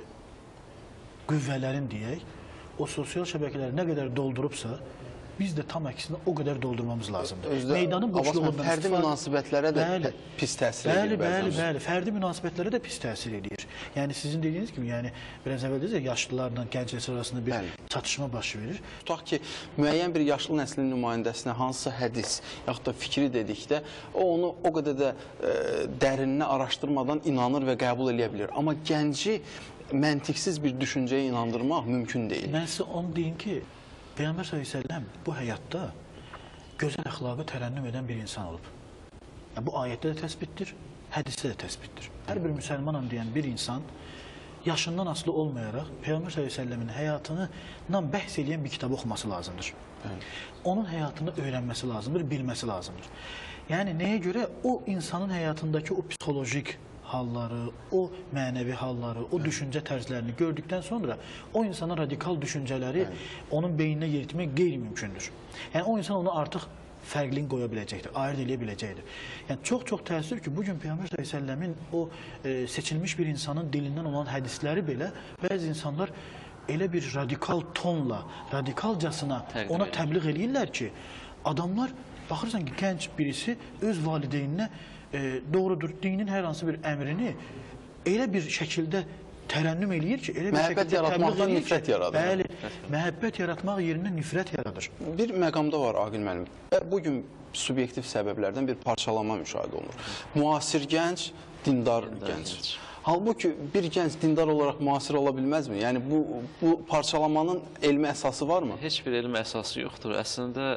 qüvvələrin deyək, o sosial şəbəkələri nə qədər doldurubsa, biz də tam əksinə o qədər doldurmamız lazımdır. Özdə, Meydanın boşluğundan fərdi münasibətlərə də bəli, pis təsir bəli, edir. Bəli, bəli, bəli. Fərdi münasibətlərə də pis təsir edir. Yəni sizin dediyiniz kimi, yəni biraz əvvəl dediniz ya, yaşlılarla gənc nəsil arasında bir bəli. çatışma baş verir. Tutaq ki, müəyyən bir yaşlı nəslin nümayəndəsinə hansısa hədis, yaxud da fikri dedikdə, o onu o qədər də e, dərinlə araşdırmadan inanır və qəbul edə bilir. Amma gənci məntiqsiz bir düşüncəyə inandırmaq mümkün deyil. Mən sizə onu deyim ki, Peyğəmbər sallallahu əleyhi və səlləm bu həyatda gözəl əxlaqı tərənnüm edən bir insan olub. Yəni, bu ayətdə də təsbitdir, hədisdə də təsbitdir. Hər bir müsəlmanam deyən bir insan yaşından asılı olmayaraq Peyğəmbər sallallahu əleyhi və səlləmin həyatından bəhs edən bir kitabı oxuması lazımdır. Bəli. Onun həyatını öyrənməsi lazımdır, bilməsi lazımdır. Yəni nəyə görə? O insanın həyatındakı o psixolojik halları, o mənəvi halları, o düşüncə tərzlərini gördükdən sonra o insanın radikal düşüncələri Bəli. onun beyninə yeritmək qeyri-mümkündür. Yəni o insan onu artıq fərqlin qoya biləcəkdir, ayırt edə biləcəkdir. Yəni çox-çox təəssüf ki, bugün Peyğəmbər sallallahu əleyhi və səlləmin o e, seçilmiş bir insanın dilindən olan hədisləri belə bəzi insanlar elə bir radikal tonla, radikalcasına Təqdim ona təbliğ eləyirlər ki, adamlar baxırsan ki, gənc birisi öz valideyninə e, doğrudur, dinin hər hansı bir əmrini elə bir şəkildə tərənnüm eləyir ki, elə bir məhəbbət yaratmaqdan nifrət yaradır. Bəli, məhəbbət yaratmaq yerinə nifrət yaradır. Bir məqamda var Aqil müəllim. Bugün subyektiv səbəblərdən bir parçalama müşahidə olunur. Müasir gənc, dindar, dindar gənc. gənc. Halbuki bir gənc dindar olaraq müasir ola bilməzmi? Yəni bu, bu parçalamanın elmi əsası varmı? Heç bir elmi əsası yoxdur. Əslində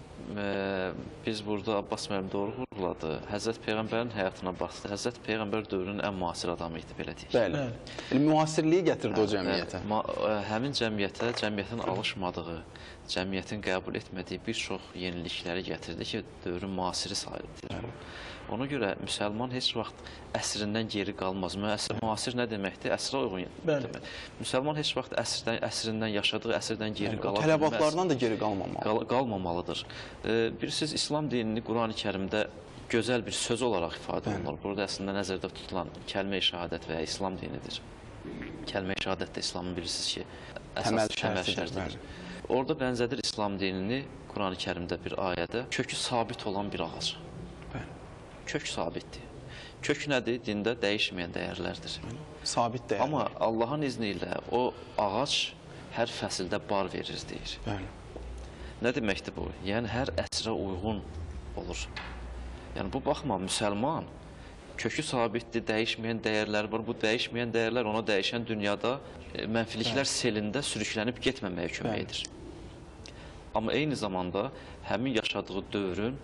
e, biz burada Abbas müəllim doğru vurğuladı. Həzrət Peyğəmbərin həyatına baxdı. Həzrət Peyğəmbər dövrünün ən müasir adamı idi, belə deyək. Bəli. Bəli. Müasirliyi gətirdi hə, o cəmiyyətə. Ma həmin cəmiyyətə, cəmiyyətin alışmadığı, cəmiyyətin qəbul etmədiyi bir çox yenilikləri gətirdi ki, dövrün müasiri sayılır. Ona görə müsəlman heç vaxt əsrindən geri qalmaz. Müəssir, müasir nə deməkdir? Əsrə uyğun demək. Müsəlman heç vaxt əsrdən, əsrindən yaşadığı əsrdən geri qala bilməz. Tələbatlardan da geri qalmamalıdır. Qal qalmamalıdır. E, bilirsiniz, İslam dinini Qurani Kərimdə gözəl bir söz olaraq ifadə olunur. Burada əslində nəzərdə tutulan kəlmə-i şəhadət və ya İslam dinidir. Kəlmə-i şəhadət də İslamın bilirsiniz ki, əsas təməl şərtidir. Orada bənzədir İslam dinini Qurani Kərimdə bir ayədə kökü sabit olan bir ağac. Kök sabitdir. Kök nədir? Dində dəyişməyən dəyərlərdir. Sabit dəyər. Amma Allahın izni ilə o ağac hər fəsildə bar verir, deyir. Bəli. Nə deməkdir bu? Yəni, hər əsrə uyğun olur. Yəni, bu baxma, müsəlman kökü sabitdir, dəyişməyən dəyərlər var. Bu dəyişməyən dəyərlər ona dəyişən dünyada e, mənfiliklər Bəli. selində sürüklenib getməməyə kömək edir. Amma eyni zamanda həmin yaşadığı dövrün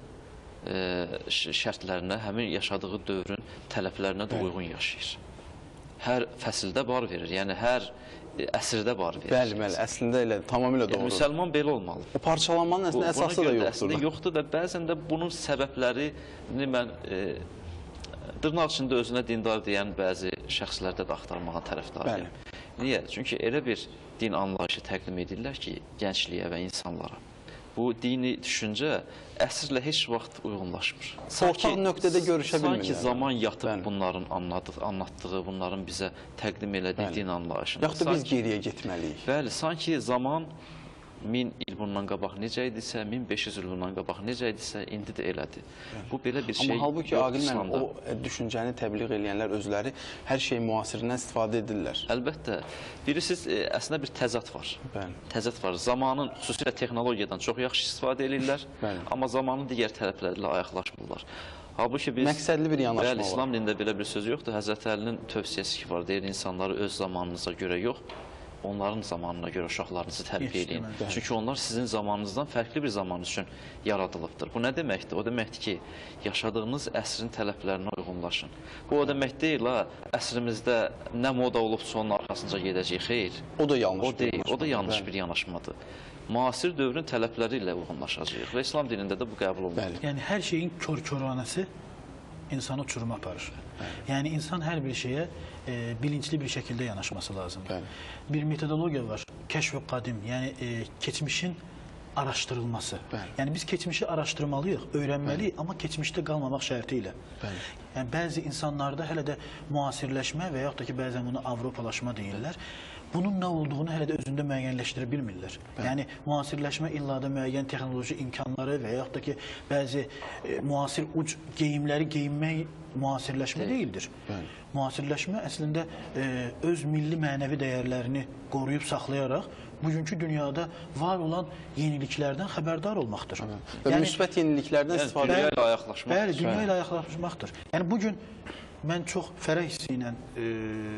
şərtlərinə, həmin yaşadığı dövrün tələblərinə də uyğun yaşayır. Hər fəsildə bar verir, yəni hər əsrdə bar verir. Bəli, bəli, əslində elə tamamilə doğrudur. Yəni, müsəlman belə olmalı. O parçalanmanın əslində əsası da yoxdur. Əslində yoxdur və bəzən də bunun səbəblərini mən e, dırnaq içində özünə dindar deyən bəzi şəxslərdə də axtarmağa tərəfdarıyım. Niyə? Çünki elə bir din anlayışı təqdim edirlər ki, gəncliyə və insanlara. Bu dini düşüncə əsrlə heç vaxt uyğunlaşmır. Ortaq nöqtədə görüşə bilmirlər. Sanki zaman yatıb Bəli. bunların anladığı, anlatdığı, bunların bizə təqdim elədiyi Bəli. din anlayışında. Yaxud da biz geriyə getməliyik. Bəli, sanki zaman min il bundan qabaq necə idisə, min beş yüz il bundan qabaq necə idisə, indi də elədir. Bəli. Bu belə bir şey Amma halbuki Aqil müəllim, o düşüncəni təbliğ edənlər özləri hər şey müasirindən istifadə edirlər. Əlbəttə. Bilirsiniz, əslində bir təzad var. Bəli. Təzad var. Zamanın, xüsusilə texnologiyadan çox yaxşı istifadə edirlər, amma zamanın digər tələbləri ilə ayaqlaşmırlar. Halbuki biz... Məqsədli bir yanaşma bəli, var. İslam dində belə bir söz yoxdur. Həzrət Əlinin tövsiyəsi ki var, deyir, insanları öz zamanınıza görə yox, onların zamanına görə uşaqlarınızı tərbiyə edin. Yetişdirməli. Çünki onlar sizin zamanınızdan fərqli bir zaman üçün yaradılıbdır. Bu nə deməkdir? O deməkdir ki, yaşadığınız əsrin tələblərinə uyğunlaşın. Bu o demək deyil, ha, əsrimizdə nə moda olubsa onun arxasınca gedəcək, xeyr. O da yanlış O deyil, o da yanlış Bəli. bir yanaşmadır. Müasir dövrün tələbləri ilə uyğunlaşacağıq və İslam dinində də bu qəbul olunur. Bəli. Yəni hər şeyin kör-köranəsi insanı uçuruma aparır. Yəni insan hər bir şeyə e, bilinçli bir şəkildə yanaşması lazımdır. Bəli. Bir metodologiya var, kəşf-i qadim, yəni e, keçmişin araşdırılması. Bəli. Yəni biz keçmişi araşdırmalıyıq, öyrənməliyik, amma keçmişdə qalmamaq şərti ilə. Bəli. Yəni bəzi insanlarda hələ də müasirləşmə və yaxud da ki, bəzən bunu avropalaşma deyirlər. Bunun nə olduğunu hələ də özündə müəyyənləşdirə bilmirlər. Bəli. Yəni müasirləşmə illa da müəyyən texnoloji imkanları və yaxud da ki, bəzi e, müasir uc geyimləri geyinmək müasirləşmə Deyil. deyildir. Bəli. Müasirləşmə əslində e, öz milli mənəvi dəyərlərini qoruyub saxlayaraq bugünkü dünyada var olan yeniliklərdən xəbərdar olmaqdır. Və müsbət yeniliklərdən Yəni, istifadə dünya edir. ilə ayaqlaşmaq. Bəli, dünya ilə ayaqlaşmaqdır. Yəni bugün mən çox fərəh hissi ilə e,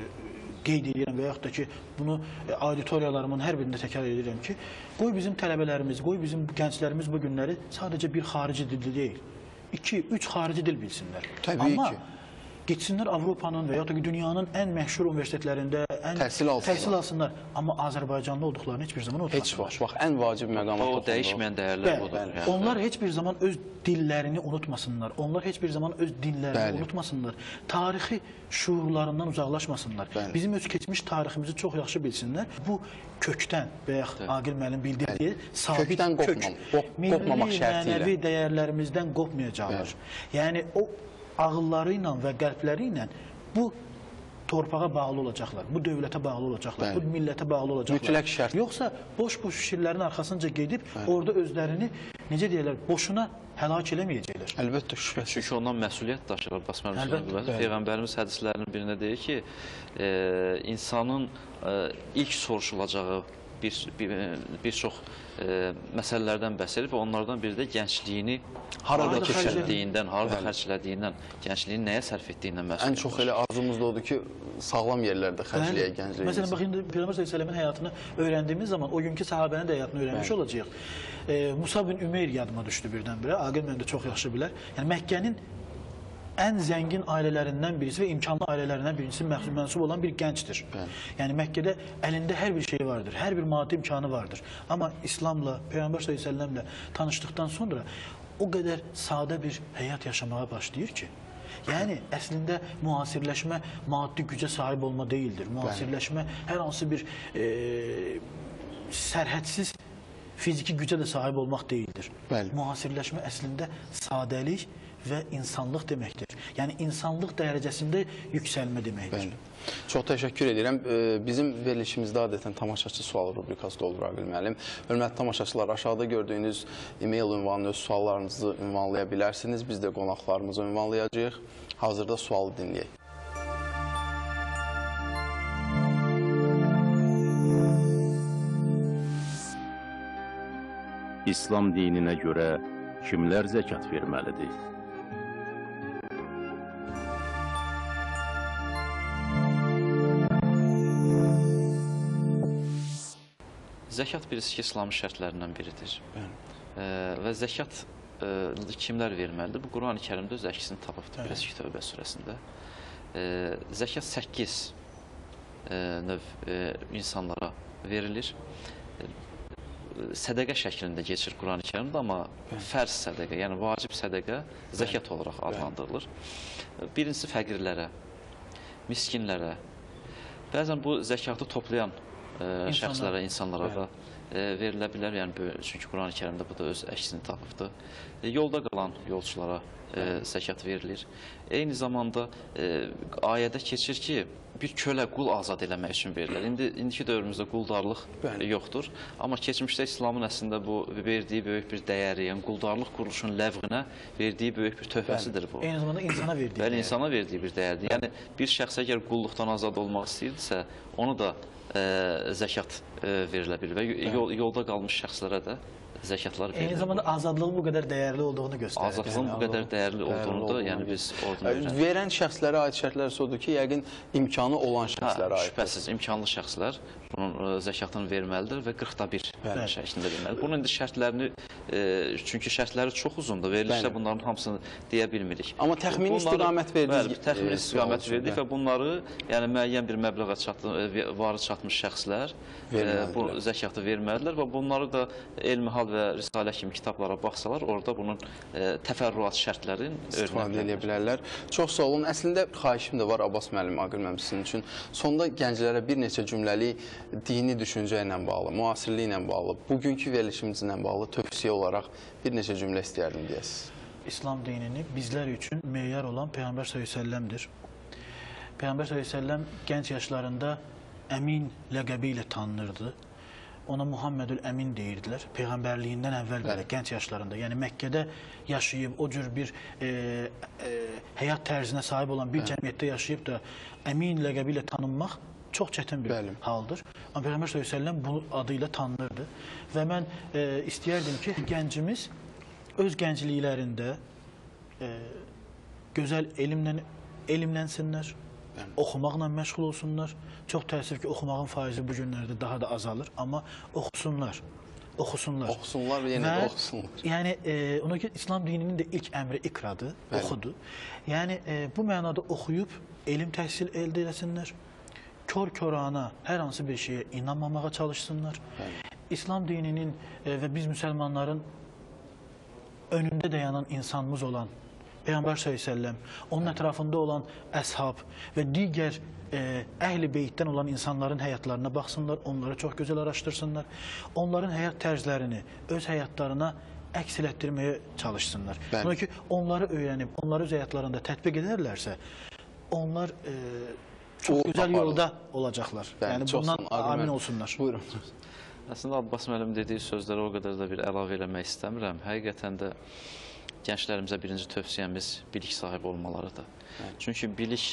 qeyd edirəm və yaxud da ki, bunu e, auditoriyalarımın hər birində təkrar edirəm ki, qoy bizim tələbələrimiz, qoy bizim gənclərimiz bu günləri sadəcə bir xarici dildə deyil, iki, üç xarici dil bilsinlər. Təbii Amma ki. getsinlər Avropanın və yaxud da ki, dünyanın ən məşhur universitetlərində ən Təhsil alsınlar. təhsil alsınlar. Amma Azərbaycanlı olduqlarını heç bir zaman Heç unutmasınlar. vaxt, bax, ən vacib məqama O dəyişməyən dəyərlər Bəli, budur. bəli. Yəni. Onlar heç bir zaman öz dillərini unutmasınlar. Onlar heç bir zaman öz dinlərini Bəli. unutmasınlar. Tarixi şuurlarından uzaqlaşmasınlar. Bəli. Bizim öz keçmiş tariximizi çox yaxşı bilsinlər. Bu kökdən və yaxud Aqil müəllim bildirdiyi sabit Kökdən kök. qopmam- qop- qopmamaq Milli, şərti ilə. mənəvi dəyərlərimizdən qopmayacaqlar. Yəni o ağılları ilə və qəlbləri ilə bu torpağa bağlı olacaqlar, bu dövlətə bağlı olacaqlar, Bəli. bu millətə bağlı olacaqlar. Mütləq şərt. Yoxsa boş-boş fikirlərin arxasınca gedib orada özlərini necə deyirlər, boşuna həlak eləməyəcəklər. Əlbəttə, şübhəsiz. Çünki ondan məsuliyyət daşıyır Abbas müəllim. Əlbəttə, sözünə bəli. Peyğəmbərimiz hədislərinin birində deyir ki, e, insanın e, ilk soruşulacağı bir bir, bir çox e, məsələlərdən bəhs edir və onlardan biri də gəncliyini harada Harada keçirdiyindən, harada xərclədiyindən, gəncliyini nəyə sərf etdiyindən məhsul Ən çox elə arzumuz da odur ki, sağlam yerlərdə xərcləyə Bəli. gəncliyimiz. Məsələn, bax, indi Peyğəmbər sallallahu əleyhi və səlləmin həyatını öyrəndiyimiz zaman, o günkü sahabənin də həyatını öyrənmiş Bəli. olacağıq. E, Musa bin Ümeyr yadıma düşdü birdən-birə. Aqil müəllim də çox yaxşı bilər. Yəni Məkkənin ən zəngin ailələrindən birisi və imkanlı ailələrindən birisi mənsub olan bir gəncdir. Bəli. Yəni Məkkədə əlində hər bir şey vardır, hər bir maddi imkanı vardır. Amma İslamla, Peyğəmbər sallallahu əleyhi və səlləmlə tanışdıqdan sonra o qədər sadə bir həyat yaşamağa başlayır ki, yəni əslində müasirləşmə maddi gücə sahib olma deyildir. Müasirləşmə hər hansı bir e, sərhədsiz fiziki gücə də sahib olmaq deyildir. Bəli. Müasirləşmə əslində sadəlik və insanlıq deməkdir. Yəni insanlıq dərəcəsində yüksəlmə deməkdir. Bəli. Çox təşəkkür edirəm. Bizim verilişimizdə adətən tamaşaçı sualı rubrikası da olur Aqil müəllim. Hörmətli tamaşaçılar, aşağıda gördüyünüz e-mail ünvanı öz suallarınızı ünvanlaya bilərsiniz. Biz də qonaqlarımızı ünvanlayacağıq. Hazırda sualı dinləyək. İslam dininə görə kimlər zəkat verməlidir? Zəkat birisi ki, İslamın şərtlərindən biridir. E, və zəkat e, kimlər verməlidir? Bu Quran-ı Kərimdə öz əksini tapıbdır, biraz ki, Tövbə surəsində. E, zəkat səkkiz e, növ e, insanlara verilir. E, sədəqə şəklində keçir Quran-ı Kərimdə, amma fərz sədəqə, yəni vacib sədəqə zəkat olaraq adlandırılır. Birincisi fəqirlərə, miskinlərə, bəzən bu zəkatı toplayan e, şəxslərə, insanlara da e, verilə bilər. Yəni, çünki Quran-ı Kərimdə bu da öz əksini tapıbdır. E, yolda qalan yolçulara e, zəkat verilir. Eyni zamanda e, ayədə keçir ki, bir kölə, qul azad eləmək üçün verilir. İndi, indiki dövrümüzdə quldarlıq Bəli. yoxdur. Amma keçmişdə İslamın əslində bu verdiyi böyük bir dəyəri, yəni quldarlıq quruluşunun ləvğinə verdiyi böyük bir töhfəsidir bu. Eyni zamanda insana verdiyi. Bəli, insana verdiyi bir dəyərdir. Yəni, bir şəxs əgər qulluqdan azad olmaq istəyirdisə, onu da e, zəkat e, verilə bilir və yol, yolda qalmış şəxslərə də zəkatlar Eyni verilir. zamanda azadlığın bu qədər dəyərli olduğunu göstərir. Azadlığın bu qədər dəyərli olduğunu da, yəni biz oradan öyrəndik. Verən şəxslərə aid şərtlər odur ki, yəqin imkanı olan şəxslərə aid. Şübhəsiz, imkanlı şəxslər bunun ə, zəkatını verməlidir və qırxda bir Bəli. şəklində verməlidir. Bunun indi şərtlərini, e, çünki şərtləri çox uzundur, verilişdə Bəli. bunların hamısını deyə bilmirik. Amma təxmini Bunları- istiqamət verdik. Bəli, təxmini e, istiqamət sual üçün, verdik bəli. və bunları, yəni müəyyən bir məbləğə çatdı, e, varı çatmış şəxslər e, Verməlidirlər. bu zəkatı verməlidirlər və bunları da Elmi Hal və Risalə kimi kitablara baxsalar, orada bunun e, təfərrüat şərtlərin İstifadə edə öyrənə bilərlər. Çox sağ olun. Əslində xahişim də var Abbas müəllim, Aqil müəllim sizin üçün. Sonda gənclərə bir neçə cümləlik dini düşüncə ilə bağlı, müasirliklə bağlı, bugünkü verilişimizlə bağlı tövsiyə olaraq bir neçə cümlə istəyərdim deyəsiniz. İslam dinini bizlər üçün meyar olan Peyğəmbər sallallahu əleyhi və səlləmdir. Peyğəmbər sallallahu əleyhi və səlləm gənc yaşlarında Əmin ləqəbi ilə tanınırdı. Ona Muhammedül Əmin deyirdilər. Peyğəmbərliyindən əvvəl belə gənc yaşlarında, yəni Məkkədə yaşayıb o cür bir e, e, həyat tərzinə sahib olan bir cəmiyyətdə yaşayıb da Əmin ləqəbi ilə tanınmaq çox çətin bir Bəli. haldır. Amma Peyğəmbər sallallahu əleyhi və səlləm bu adıyla tanınırdı və mən e, istəyərdim ki, gəncimiz öz gəncliklərində e, gözəl elmlə elmlənsinlər, oxumaqla məşğul olsunlar. Çox təəssüf ki, oxumağın faizi bu günlərdə daha da azalır, amma oxusunlar. Oxusunlar. Oxusunlar və yenə də oxusunlar. Yəni e, ona ki, İslam dininin də ilk əmri iqradır, Bəli. oxudu. Yəni e, bu mənada oxuyub elm təhsil əldə etsinlər. Kör-körana hər hansı bir şeyə inanmamağa çalışsınlar. Bəli. İslam dininin e, və biz müsəlmanların önündə dayanan insanımız olan Peyğəmbər sallallahu əleyhi və səlləm, onun ətrafında olan əshab və digər e, əhl-i beytdən olan insanların həyatlarına baxsınlar, onları çox gözəl araşdırsınlar. Onların həyat tərzlərini öz həyatlarına əks elətdirməyə çalışsınlar. Bəli. Ona ki, onları öyrənib, onları öz həyatlarında tətbiq edərlərsə, onlar e, çox Uğur gözəl taparlar. yolda olacaqlar. Bəli, Yəni çox bundan sağ olun, Aqil amin müəllim. olsunlar. Buyurun. Əslində Abbas müəllim dediyi sözlərə o qədər də bir əlavə eləmək istəmirəm. Həqiqətən də gənclərimizə birinci tövsiyəmiz bilik sahibi olmalarıdır. Bəli. Çünki bilik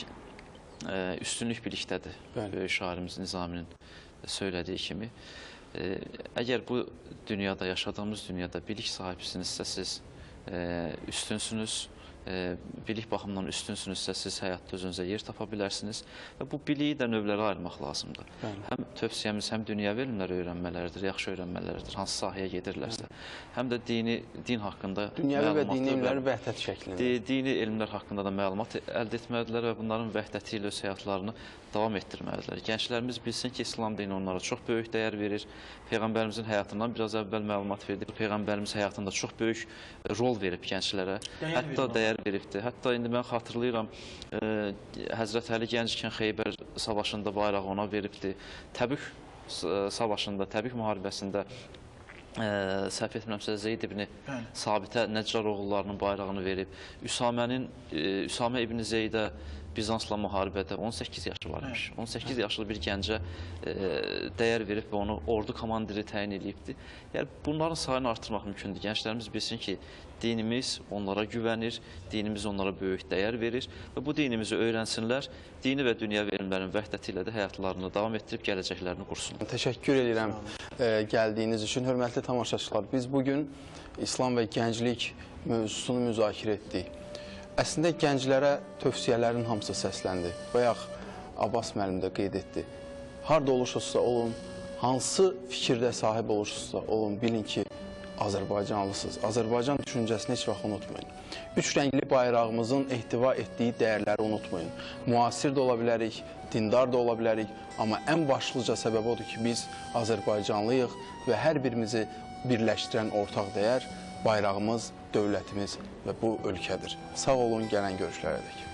e, üstünlük bilikdədir. Bəli. Böyük şairimiz Nizaminin söylədiyi kimi. E, əgər bu dünyada, yaşadığımız dünyada bilik sahibsinizsə siz e, üstünsünüz, e, bilik baxımından üstünsünüzsə siz həyatda özünüzə yer tapa bilərsiniz və bu biliyi də növlərə ayırmaq lazımdır. Bəli. Həm tövsiyəmiz həm dünyəvi elmləri öyrənmələridir, yaxşı öyrənmələridir, hansı sahəyə gedirlərsə, həm də dini, din haqqında Dünyəvi və dini məlumatı elmləri vəhdət şəklində. Di, dini elmlər haqqında da məlumat əldə etməlidirlər və bunların vəhdəti ilə öz həyatlarını davam etdirməlidirlər. Gənclərimiz bilsin ki, İslam dini onlara çox böyük dəyər verir. Peyğəmbərimizin həyatından biraz əvvəl məlumat verdik. Peyğəmbərimiz həyatında çox böyük rol verib gənclərə. Dəyər Hətta verir dəyər veribdir. Hətta indi mən xatırlayıram, e, Həzrət Əli gəncikən Xeybər savaşında bayrağı ona veribdi. Təbük savaşında, Təbük müharibəsində Ə, səhv etmirəmsə Zeyd ibn Bəli. Sabitə Nəccar oğullarının bayrağını verib. Üsamənin e, Üsamə ibn Zeydə Bizansla müharibədə on səkkiz yaşı varmış. on səkkiz yaşlı bir gəncə e, dəyər verib və onu ordu komandiri təyin edibdi. Yəni bunların sayını artırmaq mümkündür. Gənclərimiz bilsin ki, dinimiz onlara güvənir, dinimiz onlara böyük dəyər verir və bu dinimizi öyrənsinlər, dini və dünyəvi elmlərin vəhdəti ilə də həyatlarını davam etdirib gələcəklərini qursunlar. Təşəkkür edirəm e, gəldiyiniz üçün. Hörmətli tamaşaçılar, biz bugün İslam və gənclik mövzusunu müzakirə etdik. Əslində gənclərə tövsiyələrin hamısı səsləndi. Bayaq Abbas müəllim də qeyd etdi. Harda olursunuzsa olun, hansı fikirdə sahib olursunuzsa olun, bilin ki, Azərbaycanlısınız. Azərbaycan düşüncəsini heç vaxt unutmayın. Üç rəngli bayrağımızın ehtiva etdiyi dəyərləri unutmayın. Müasir də ola bilərik, dindar da ola bilərik, amma ən başlıca səbəb odur ki, biz Azərbaycanlıyıq və hər birimizi birləşdirən ortaq dəyər bayrağımız, dövlətimiz və bu ölkədir. Sağ olun, gələn görüşlərə dək.